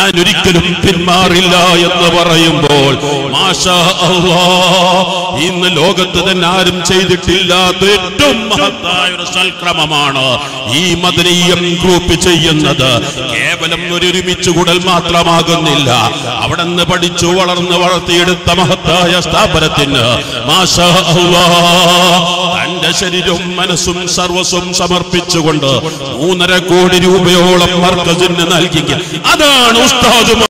ഞാൻ ഒരിക്കലും പിന്മാറില്ല എന്ന് പറയുമ്പോൾ മാഷാ അല്ലാഹ് ഇന്ന് ലോകത്ത് തന്നെ ആരും ചെയ്തിട്ടില്ലാത്ത ഏറ്റവും മഹത്തായ ഒരു സൽക്രമമാണ് ഈ മദനിയം ഗ്രൂപ്പ് ചെയ്യുന്നത്. കേവലം ഒരുമിച്ച് കൂടൽ മാത്രമാകുന്നില്ല, അവിടെ നിന്ന് പഠിച്ചു വളർന്ന് വളർത്തിയെടുത്ത മഹത്തായ സ്ഥാപനത്തിന് മാഷാ അല്ലാഹ് തന്റെ ശരീരവും മനസ്സും സർവസ്വം സമർപ്പിച്ചുകൊണ്ട് 3.5 കോടി രൂപയോളം മർക്കസിന് നൽകി. അതാണ് ഉസ്താദ്